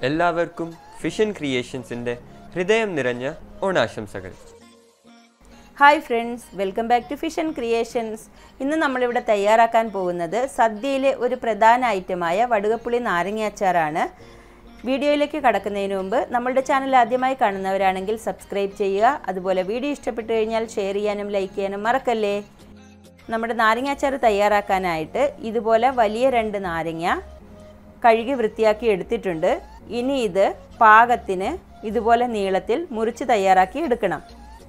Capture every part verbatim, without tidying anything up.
എല്ലാവർക്കും ഫിഷൻ ക്രിയേഷൻസിന്റെ ഹൃദയം നിറഞ്ഞ ഓണാശംസകൾ. Hi friends, welcome back to ഫിഷൻ ക്രിയേഷൻസ്. ഇന്ന് നമ്മളിവിടെ തയ്യാറാക്കാൻ പോകുന്നത് സദ്യയിലെ ഒരു പ്രധാന ഐറ്റമായ വടുകപ്പുളി നാരങ്ങ അച്ചാറാണ്. വീഡിയോയിലേക്ക് കടക്കുന്നതിന് മുമ്പ് നമ്മളുടെ ചാനൽ ആദ്യമായി കാണുന്നവരാണെങ്കിൽ സബ്സ്ക്രൈബ് ചെയ്യുക. അതുപോലെ വീഡിയോ ഇഷ്ടപ്പെട്ടു കഴിഞ്ഞാൽ ഷെയർ ചെയ്യാനും ലൈക്ക് ചെയ്യാനും മറക്കല്ലേ. നമ്മുടെ നാരങ്ങ അച്ചാർ തയ്യാറാക്കാനായിട്ട് ഇതുപോലെ വലിയ രണ്ട് നാരങ്ങ കഴുകി വൃത്തിയാക്കി എടുത്തിട്ടുണ്ട്. ഇനി ഇത് പാകത്തിന് ഇതുപോലെ നീളത്തിൽ മുറിച്ച് തയ്യാറാക്കി എടുക്കണം.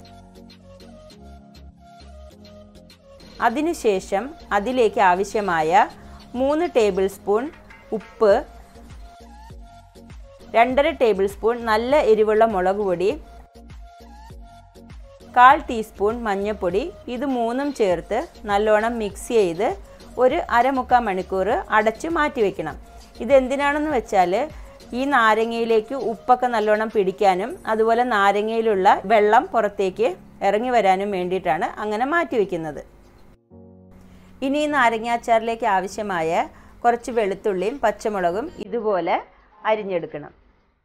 അതിനുശേഷം അതിലേക്ക് ആവശ്യമായ മൂന്ന് ടേബിൾ സ്പൂൺ ഉപ്പ്, രണ്ടര ടേബിൾ സ്പൂൺ നല്ല എരിവുള്ള മുളക് പൊടി, കാൽ ടീസ്പൂൺ മഞ്ഞൾപ്പൊടി, ഇത് മൂന്നും ചേർത്ത് നല്ലോണം മിക്സ് ചെയ്ത് ഒരു അരമുക്കാൽ മണിക്കൂർ അടച്ചു മാറ്റി വയ്ക്കണം. ഇതെന്തിനാണെന്ന് വെച്ചാൽ ഈ നാരങ്ങയിലേക്ക് ഉപ്പൊക്കെ നല്ലോണം പിടിക്കാനും അതുപോലെ നാരങ്ങയിലുള്ള വെള്ളം പുറത്തേക്ക് ഇറങ്ങി വരാനും വേണ്ടിയിട്ടാണ് അങ്ങനെ മാറ്റി വയ്ക്കുന്നത്. ഇനി ഈ നാരങ്ങ അച്ചാറിലേക്ക് ആവശ്യമായ കുറച്ച് വെളുത്തുള്ളിയും പച്ചമുളകും ഇതുപോലെ അരിഞ്ഞെടുക്കണം.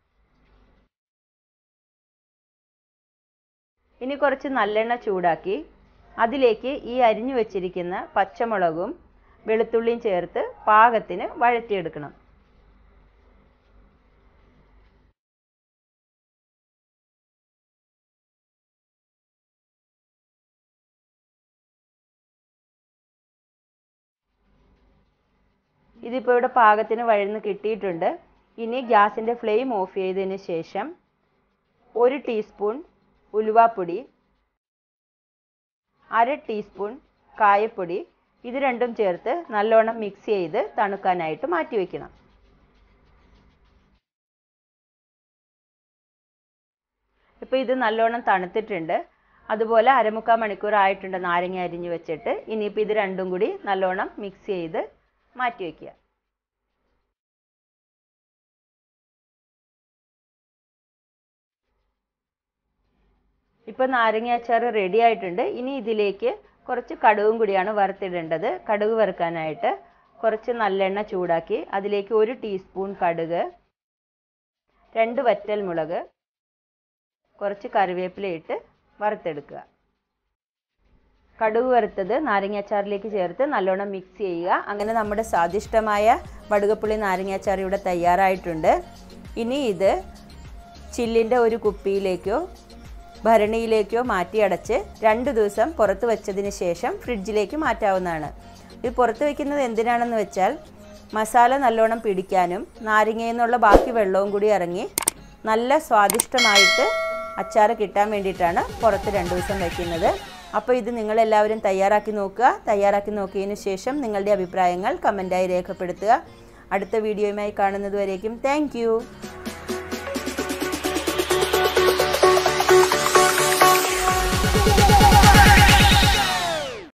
ഇനി കുറച്ച് നല്ലെണ്ണ ചൂടാക്കി അതിലേക്ക് ഈ അരിഞ്ഞു വച്ചിരിക്കുന്ന പച്ചമുളകും വെളുത്തുള്ളിയും ചേർത്ത് പാകത്തിന് വഴറ്റിയെടുക്കണം. ഇതിപ്പോൾ ഇവിടെ പാകത്തിന് വഴന്ന് കിട്ടിയിട്ടുണ്ട്. ഇനി ഗ്യാസിൻ്റെ ഫ്ലെയിം ഓഫ് ചെയ്തതിന് ശേഷം ഒരു ടീസ്പൂൺ ഉലുവാപ്പൊടി, അര ടീസ്പൂൺ കായപ്പൊടി, ഇത് രണ്ടും ചേർത്ത് നല്ലോണം മിക്സ് ചെയ്ത് തണുക്കാനായിട്ട് മാറ്റി വയ്ക്കണം. ഇപ്പോൾ ഇത് നല്ലോണം തണുത്തിട്ടുണ്ട്. അതുപോലെ അരമുക്കാൽ മണിക്കൂർ ആയിട്ടുണ്ട് നാരങ്ങ അരിഞ്ഞ് വെച്ചിട്ട്. ഇനിയിപ്പോൾ ഇത് രണ്ടും കൂടി നല്ലോണം മിക്സ് ചെയ്ത് മാറ്റി വയ്ക്കുക. ഇപ്പോൾ നാരങ്ങ അച്ചാർ റെഡി ആയിട്ടുണ്ട്. ഇനി ഇതിലേക്ക് കുറച്ച് കടുകും കൂടിയാണ് വറുത്തിടേണ്ടത്. കടുക് വറുക്കാനായിട്ട് കുറച്ച് നല്ലെണ്ണ ചൂടാക്കി അതിലേക്ക് ഒരു ടീസ്പൂൺ കടുക്, രണ്ട് വറ്റൽ മുളക്, കുറച്ച് കറിവേപ്പില ഇട്ട് വറുത്തെടുക്കുക. കടുക് വറുത്തത് നാരങ്ങ അച്ചാറിലേക്ക് ചേർത്ത് നല്ലോണം മിക്സ് ചെയ്യുക. അങ്ങനെ നമ്മുടെ സ്വാദിഷ്ടമായ വടുകപ്പുളി നാരങ്ങ അച്ചാർ ഇവിടെ തയ്യാറായിട്ടുണ്ട്. ഇനി ഇത് ചില്ലിൻ്റെ ഒരു കുപ്പിയിലേക്കോ ഭരണിയിലേക്കോ മാറ്റി അടച്ച് രണ്ട് ദിവസം പുറത്ത് വെച്ചതിന് ശേഷം ഫ്രിഡ്ജിലേക്ക് മാറ്റാവുന്നതാണ്. ഇത് പുറത്ത് വയ്ക്കുന്നത് എന്തിനാണെന്ന് വെച്ചാൽ മസാല നല്ലോണം പിടിക്കാനും നാരങ്ങയിൽ നിന്നുള്ള ബാക്കി വെള്ളവും കൂടി ഇറങ്ങി നല്ല സ്വാദിഷ്ടമായിട്ട് അച്ചാർ കിട്ടാൻ വേണ്ടിയിട്ടാണ് പുറത്ത് രണ്ട് ദിവസം വയ്ക്കുന്നത്. അപ്പോൾ ഇത് നിങ്ങളെല്ലാവരും തയ്യാറാക്കി നോക്കുക. തയ്യാറാക്കി നോക്കിയതിന് ശേഷം നിങ്ങളുടെ അഭിപ്രായങ്ങൾ കമൻറ്റായി രേഖപ്പെടുത്തുക. അടുത്ത വീഡിയോയുമായി കാണുന്നത് വരേക്കും താങ്ക് യു.